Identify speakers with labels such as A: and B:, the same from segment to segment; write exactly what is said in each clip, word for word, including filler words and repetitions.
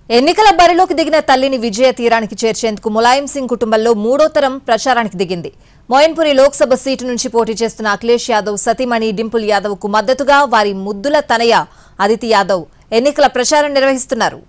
A: ఎన్నికల బరిలోకి దిగిన తల్లిని విజయ తీరానికి చేర్చేందుకు ములాయం సింగ్ కుటుంబంలో మూడో తరం ప్రచారానికి దిగింది. మోయిన్పురి లోక్సభ సీటు నుంచి పోటీ చేస్తున్న అఖిలేష్ యాదవ్ సతీమణి డింపుల్ యాదవ్ కు మద్దతుగా వారి ముద్దుల తనయ అదితి యాదవ్ ఎన్నికల ప్రచారం నిర్వహిస్తున్నారు.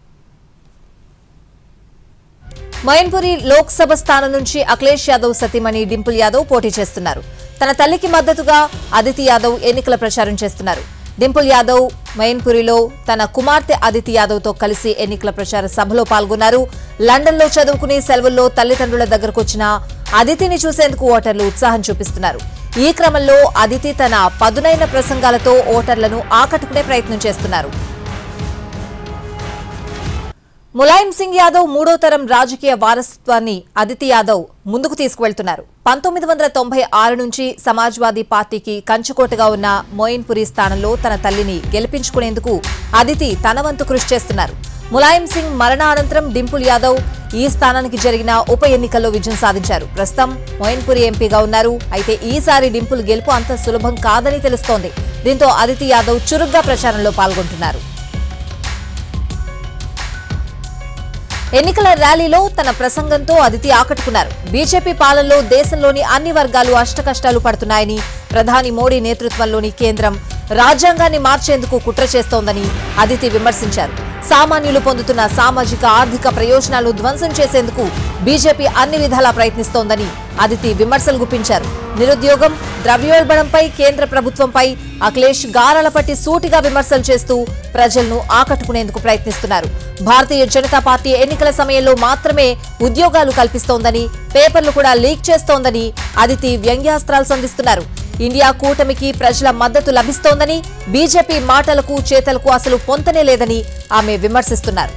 A: మోయిన్పురి లోక్సభ స్థానం నుంచి అఖిలేష్ యాదవ్ సతీమణి డింపుల్ యాదవ్ పోటీ చేస్తున్నారు. తన తల్లికి మద్దతుగా అదితి యాదవ్ ఎన్నికల ప్రచారం చేస్తున్నారు. డింపుల్ యాదవ్ మోయిన్పురిలో తన కుమార్తె అదితి యాదవ్ తో కలిసి ఎన్నికల ప్రచార సభలో పాల్గొన్నారు. లండన్ లో చదువుకునే సెలవుల్లో తల్లిదండ్రుల దగ్గరకు వచ్చిన అదితిని చూసేందుకు ఓటర్లు ఉత్సాహం చూపిస్తున్నారు. ఈ క్రమంలో అదితి తన పదునైన ప్రసంగాలతో ఓటర్లను ఆకట్టుకునే ప్రయత్నం చేస్తున్నారు. ములాయం సింగ్ యాదవ్ మూడో తరం రాజకీయ వారసత్వాన్ని అదితి యాదవ్ ముందుకు తీసుకువెళ్తున్నారు. పంతొమ్మిది వందల తొంభై ఆరు నుంచి సమాజ్వాదీ పార్టీకి కంచుకోటగా ఉన్న మోయిన్పురి స్థానంలో తన తల్లిని గెలిపించుకునేందుకు అదితి తన వంతు కృషి చేస్తున్నారు. ములాయం సింగ్ మరణానంతరం డింపుల్ యాదవ్ ఈ స్థానానికి జరిగిన ఉప ఎన్నికల్లో విజయం సాధించారు. ప్రస్తుతం మోయిన్పురి ఎంపీగా ఉన్నారు. అయితే ఈసారి డింపుల్ గెలుపు అంత సులభం కాదని తెలుస్తోంది. దీంతో అదితి యాదవ్ చురుగ్గా ప్రచారంలో పాల్గొంటున్నారు. ఎన్నికల ర్యాలీలో తన ప్రసంగంతో అదితి ఆకట్టుకున్నారు. బీజేపీ పాలనలో దేశంలోని అన్ని వర్గాలు అష్టకష్టాలు పడుతున్నాయని, ప్రధాని మోడీ నేతృత్వంలోని కేంద్రం రాజ్యాంగాన్ని మార్చేందుకు కుట్ర చేస్తోందని అదితి విమర్శించారు. సామాన్యులు పొందుతున్న సామాజిక ఆర్థిక ప్రయోజనాలను ధ్వంసం చేసేందుకు బీజేపీ అన్ని విధాలా ప్రయత్నిస్తోందని అదితి విమర్శలు గుప్పించారు. నిరుద్యోగం, ద్రవ్యోల్బణంపై కేంద్ర ప్రభుత్వంపై అఖిలేష్ గారాల పట్టి సూటిగా విమర్శలు చేస్తూ ప్రజలను ఆకట్టుకునేందుకు ప్రయత్నిస్తున్నారు. భారతీయ జనతా పార్టీ ఎన్నికల సమయంలో మాత్రమే ఉద్యోగాలు కల్పిస్తోందని, పేపర్లు కూడా లీక్ చేస్తోందని అదితి వ్యంగ్యాస్త్రాలు సంధిస్తున్నారు. ఇండియా కూటమికి ప్రజల మద్దతు లభిస్తోందని, బీజేపీ మాటలకు చేతలకు అసలు పొంతనే లేదని ఆమె విమర్శిస్తున్నారు.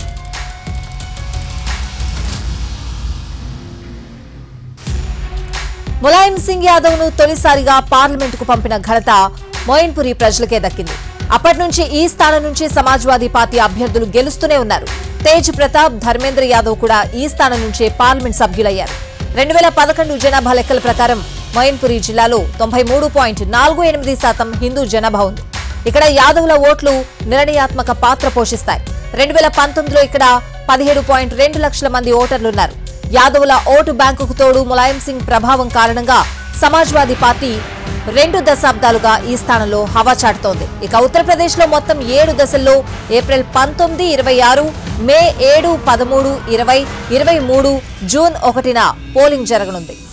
A: ములాయం సింగ్ యాదవ్ ను తొలిసారిగా పార్లమెంటుకు పంపిన ఘనత మోయిన్పురి ప్రజలకే దక్కింది. అప్పటి నుంచి ఈ స్థానం నుంచి సమాజ్వాదీ పార్టీ అభ్యర్థులు గెలుస్తూనే ఉన్నారు. తేజ్ ప్రతాప్, ధర్మేంద్ర యాదవ్ కూడా ఈ స్థానం నుంచే పార్లమెంట్ సభ్యులయ్యారు. రెండు వేల పదకొండు జనాభా లెక్కల ప్రకారం మోయిన్పురి జిల్లాలో తొంభై మూడు పాయింట్ నాలుగు ఎనిమిది శాతం హిందూ జనాభా ఉంది. ఇక్కడ యాదవుల ఓట్లు నిర్ణయాత్మక పాత్ర పోషిస్తాయి. రెండు వేల పంతొమ్మిదిలో ఇక్కడ పదిహేడు పాయింట్ రెండు లక్షల మంది ఓటర్లున్నారు. యాదవుల ఓటు బ్యాంకుకు తోడు ములాయం సింగ్ ప్రభావం కారణంగా సమాజ్వాదీ పార్టీ రెండు దశాబ్దాలుగా ఈ స్థానంలో హవా చాటుతోంది. ఇక ఉత్తరప్రదేశ్ లో మొత్తం ఏడు దశల్లో ఏప్రిల్ పంతొమ్మిది, ఇరవై ఆరు, మే ఏడు, పదమూడు, ఇరవై, ఇరవై మూడు, జూన్ ఒకటిన పోలింగ్ జరగనుంది.